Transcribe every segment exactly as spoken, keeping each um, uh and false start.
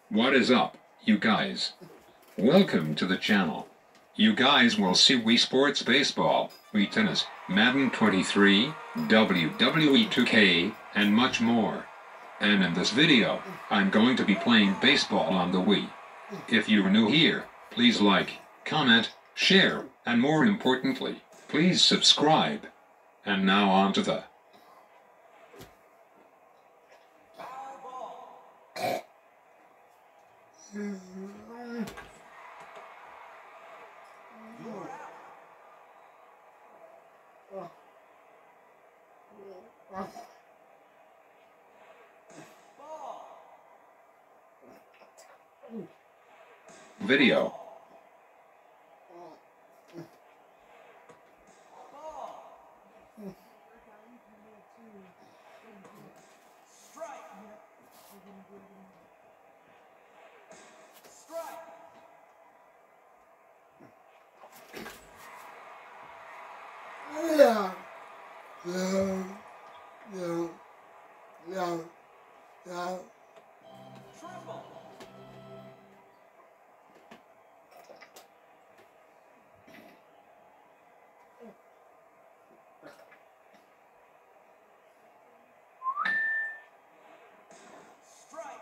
What is up, you guys? Welcome to the channel. You guys will see Wii Sports Baseball, Wii Tennis, Madden twenty-three, W W E two K, and much more. And in this video, I'm going to be playing baseball on the Wii. If you're new here, please like, comment, share, and more importantly, please subscribe. And now on to the video. Yeah. Yeah. Yeah. Yeah. Yeah. Triple. Strike.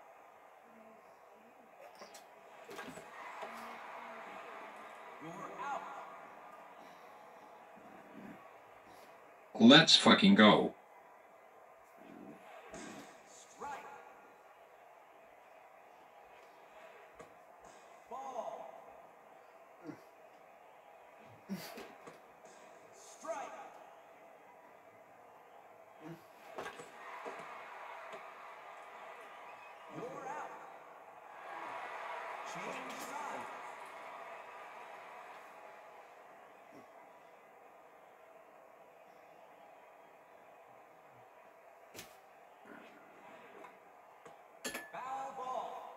You're out. Let's fucking go. Strike. Ball. Strike. You're out. Change sides. Foul ball.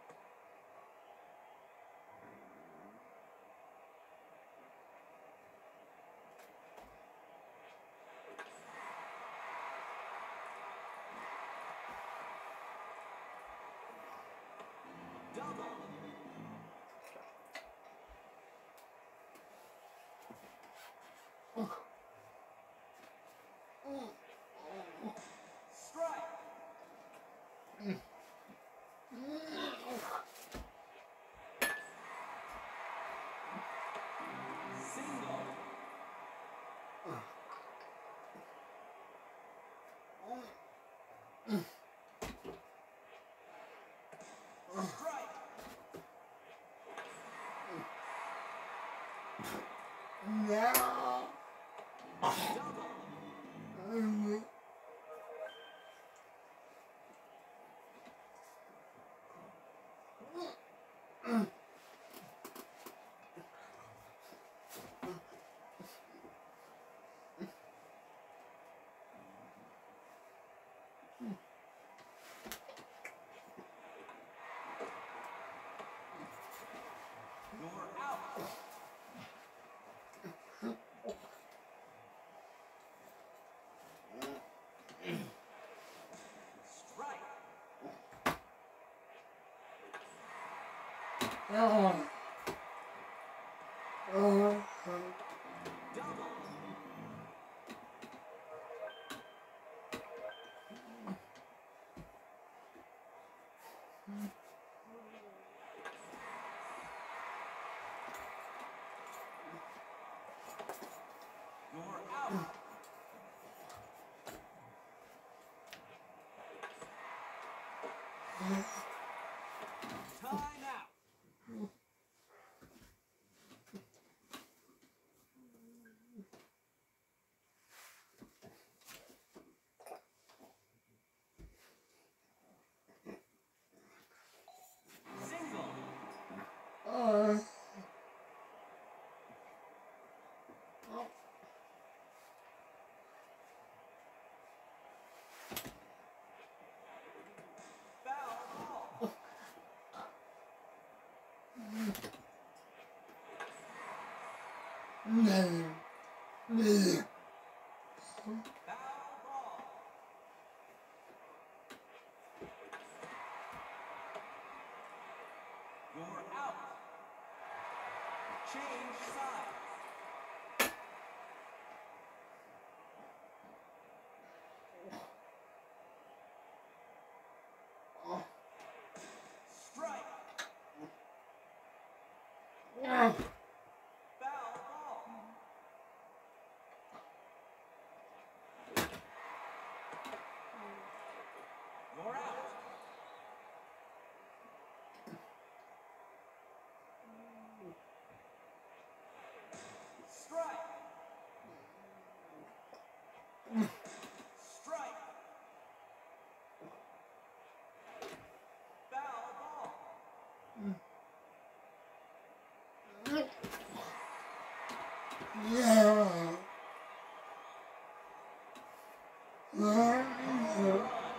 Double. Strike. Single. Strike. Yeah. Double. You're out. Strike. Oh. Oh. Double. You're out. Time out. Single. Oh. Foul ball. You're out. Change sides. Strike. No. Foul ball. You're out. Strike. Strike. Foul ball. Yeah. Yeah.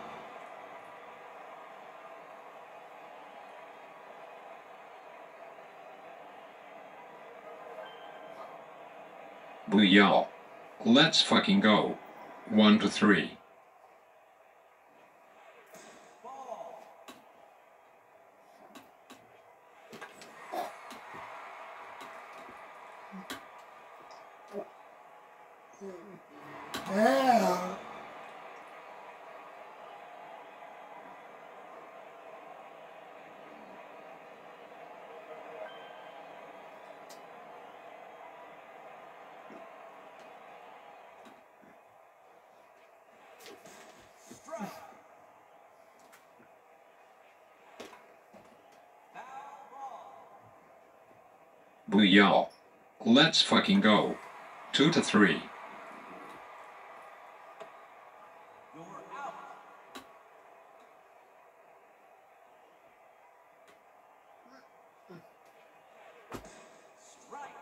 Booyah. Let's fucking go. One to three. Ball. Yeah. Strike. Foul ball. Booyah. Let's fucking go. Two to three. You're out. Strike.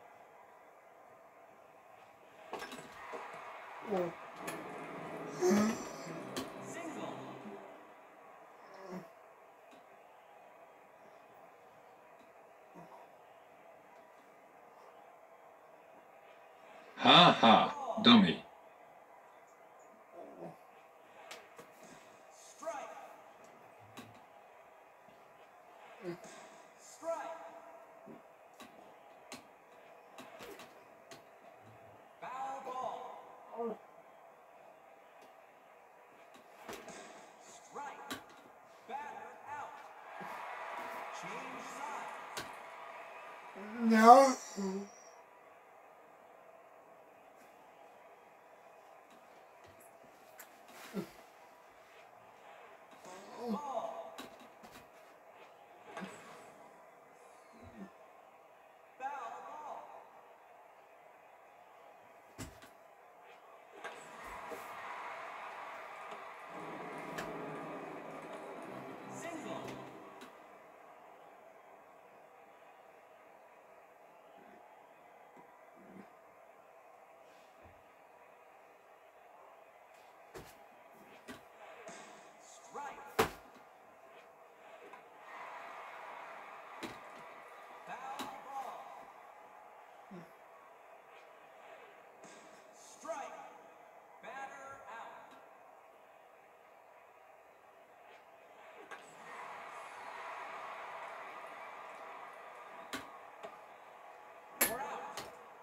Single. Ha ha, dummy. Strike. Strike. Foul ball. Strike. Batter out. Change sides. No. Ball. Foul ball. Single. Strike. Foul ball. Strike. Batter out. You're out.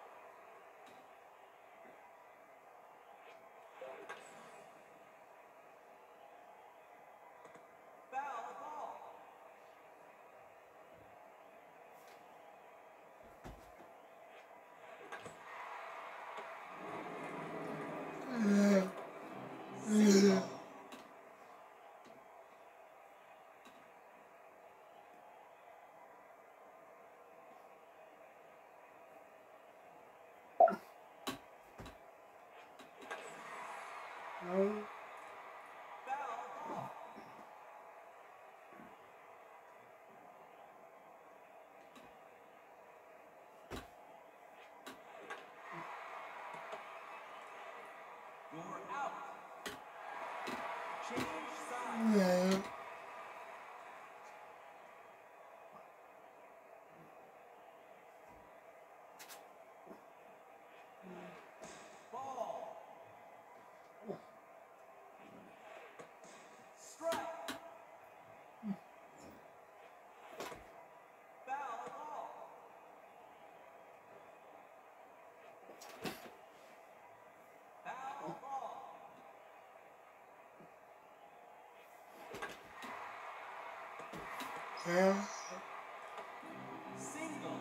Foul ball. Yeah. Yeah. No. Foul ball. You're out. Change sides. Yeah. Ball. Yeah. Single.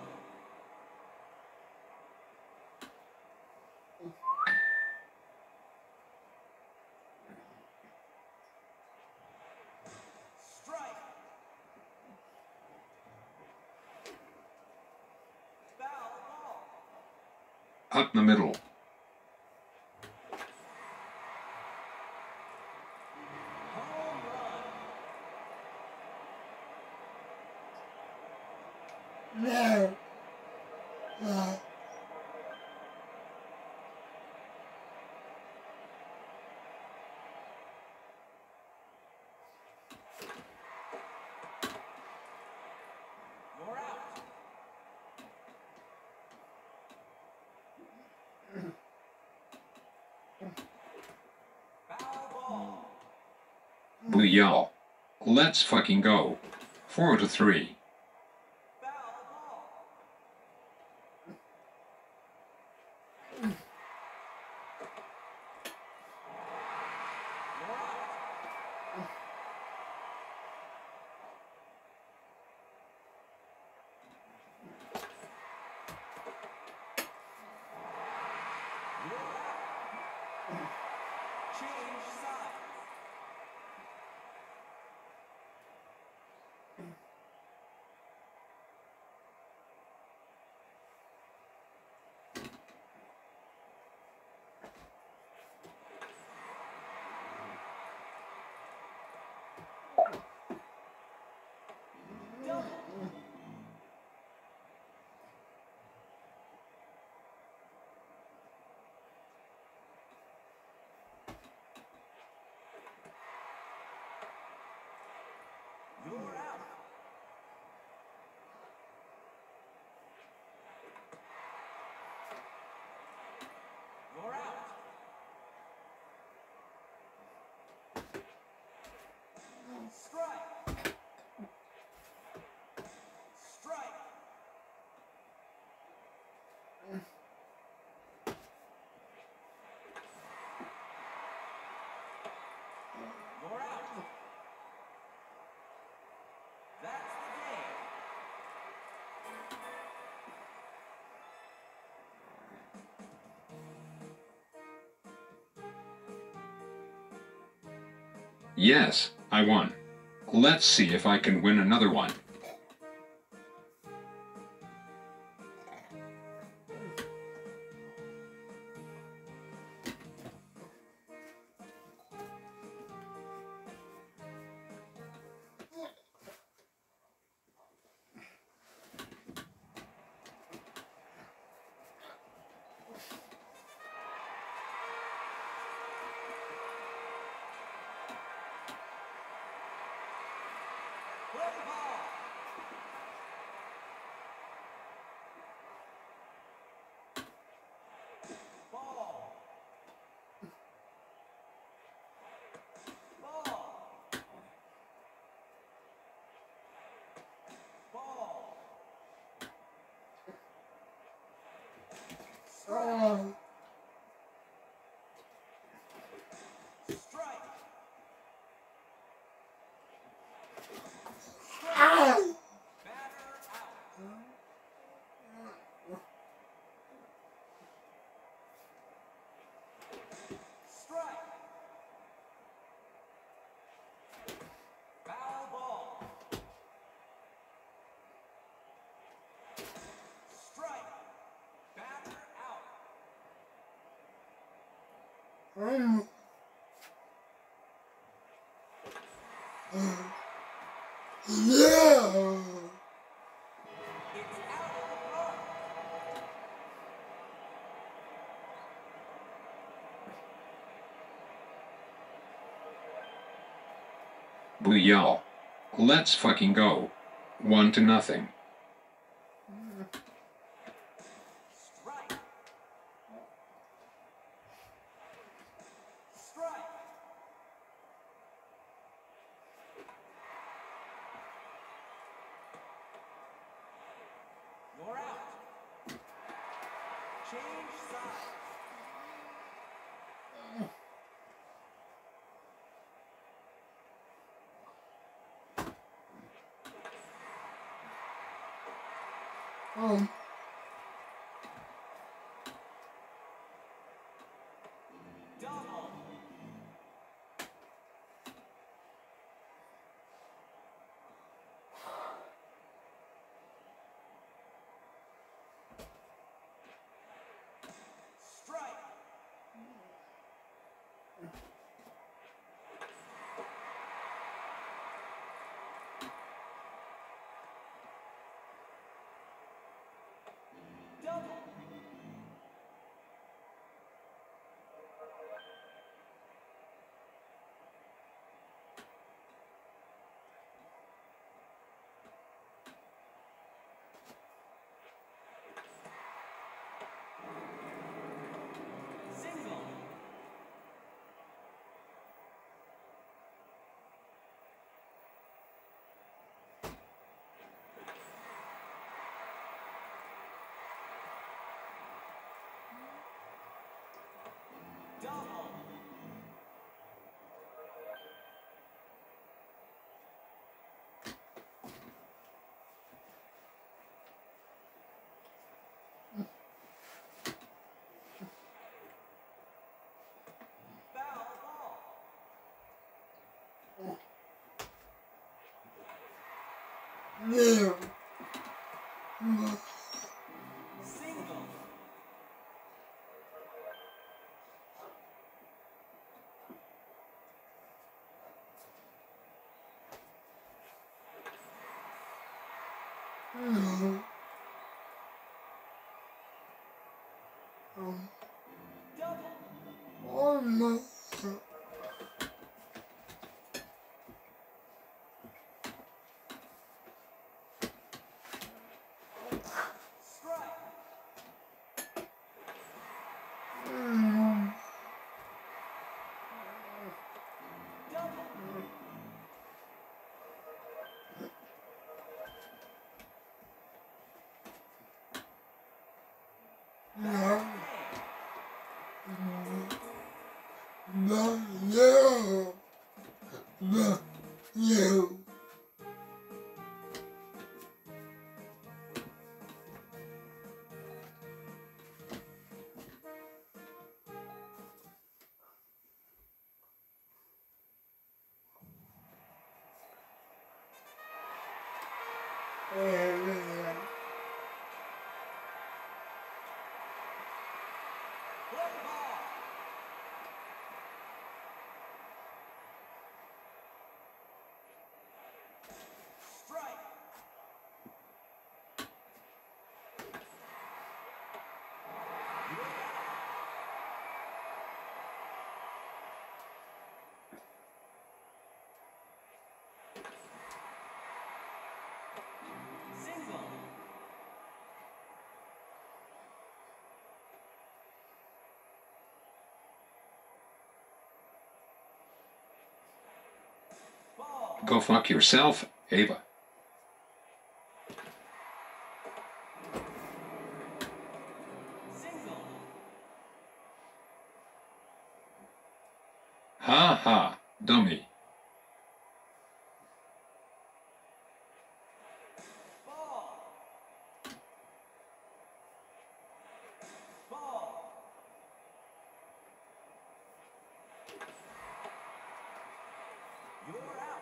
Strike. Foul ball. Up the middle. Home run. No. Uh, You're out. Foul ball. Blue y'all. Let's fucking go. Four to three. Foul ball. You're out. You're out. Change sides. Double. You're out. You're out. Strike. Strike. You're out. That's the game. Yes, I won. Let's see if I can win another one. Play ball. Ball. Ball. Ball. uh, Strike. ah, Batter out. Strike. Foul ball. Strike. Batter out. um, yeah. It's out of the park. Blue y'all. Let's fucking go. One to nothing. Strike. Strike. You're out. Change sides. Um. Double. Strike. Double. Single. Double. Foul ball. Yeah. Single. Um. Um. Double. Almost. Strike. Um. Double. Yeah. Hey. The yeah. The yeah. Yeah. Play ball. Strike. Single. Ball. Go fuck yourself, Ava. Single. Ha ha, dummy. Ball. Ball. You're out.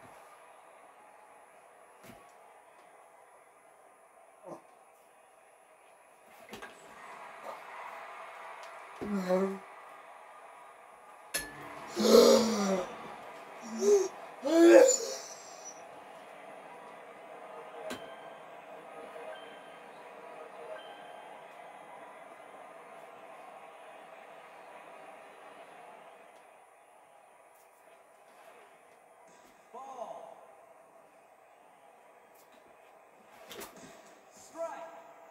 No. Ball. Strike.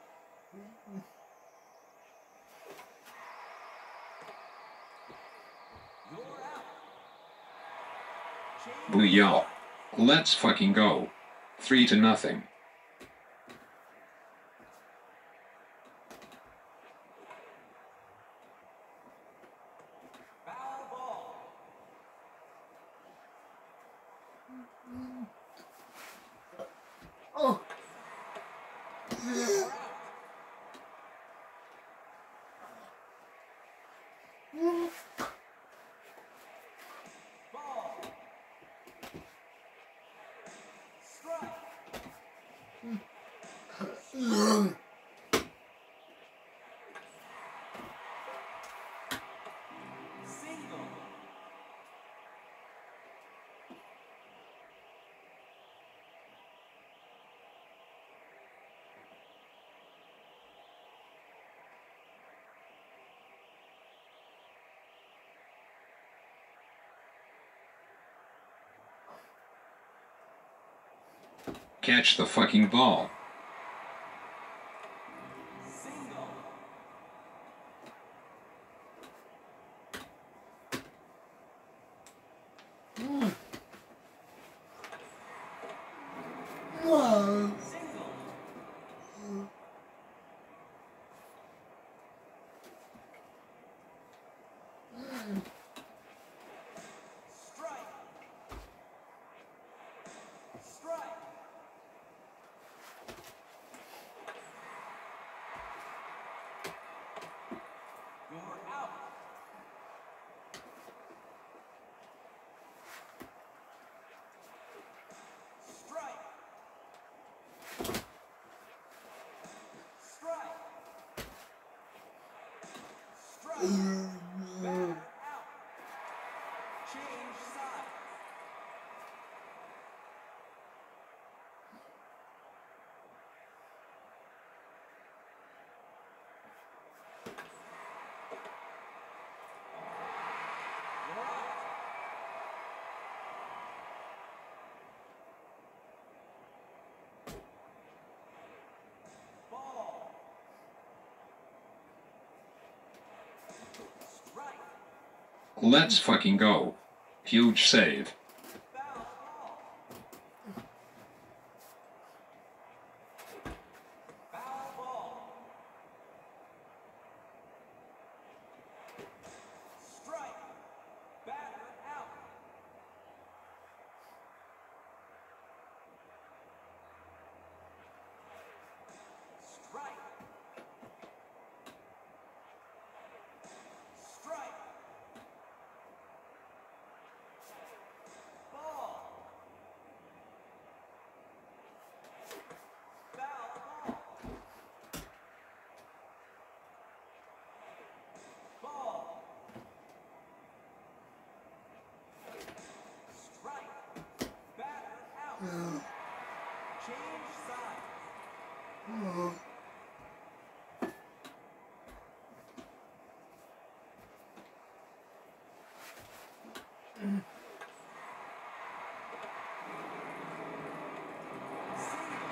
You're out. Change. Booyah. Let's fucking go. Three to nothing. Foul ball. Oh. You're out. Catch the fucking ball. Single. Wow. Single. Strike. Strike. You're out. Strike. Strike. Strike. Batter out. Change sides. You're out. Ball. Strike. Let's fucking go. Huge save. Foul ball. Foul ball. Strike. Batter out. Strike. Strike. Ball. Foul ball. Ball. Strike. Batter out. Change sides. Single.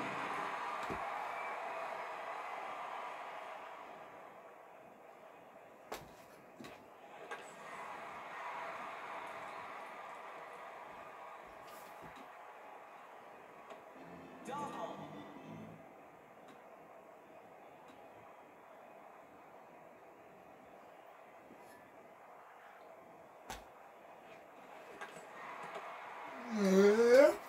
Double. You're out.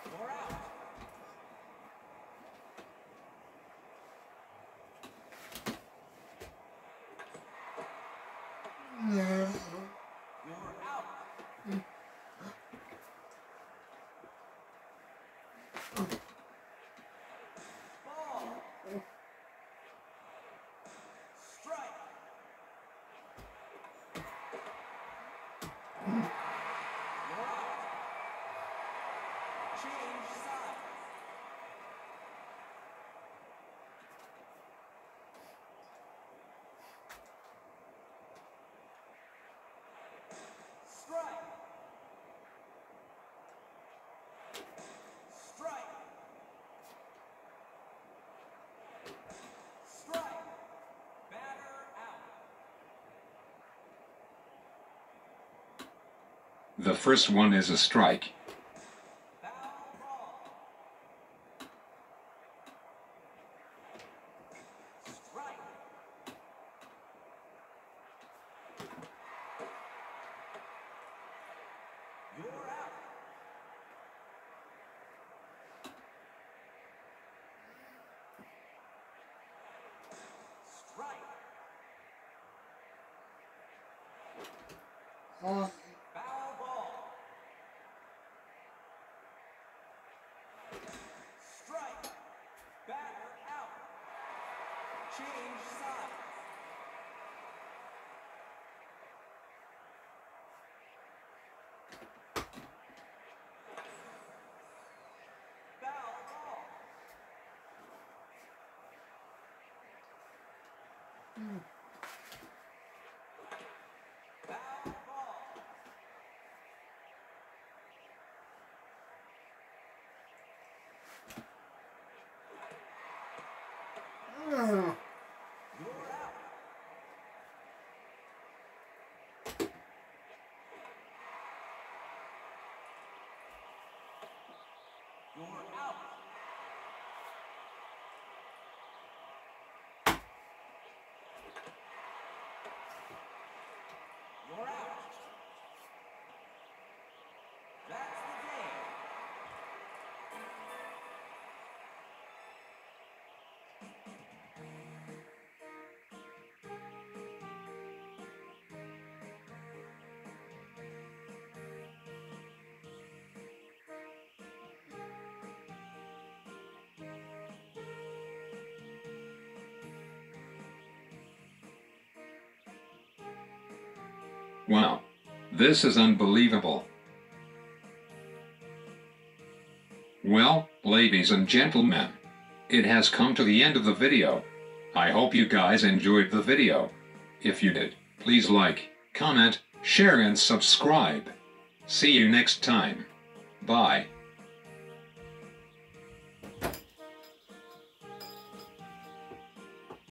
You're out. Ball. Strike. You're out. Change sides. Strike. Strike. Strike. Batter out. The first one is a strike. Foul ball. Strike. You're out. Strike. Oh. Foul ball. Strike. Batter out. Change sides. Foul ball. Foul ball. You're out. You're out. That's the game. Wow. This is unbelievable. Well, ladies and gentlemen, it has come to the end of the video. I hope you guys enjoyed the video. If you did, please like, comment, share and subscribe. See you next time. Bye.